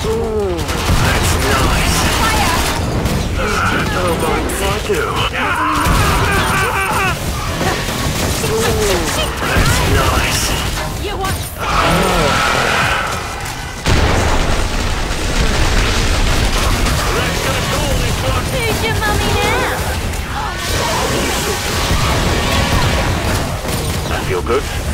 Ooh, that's nice. Oh my, thank you. Ooh, that's nice. You want? Who's your mummy now? I feel good.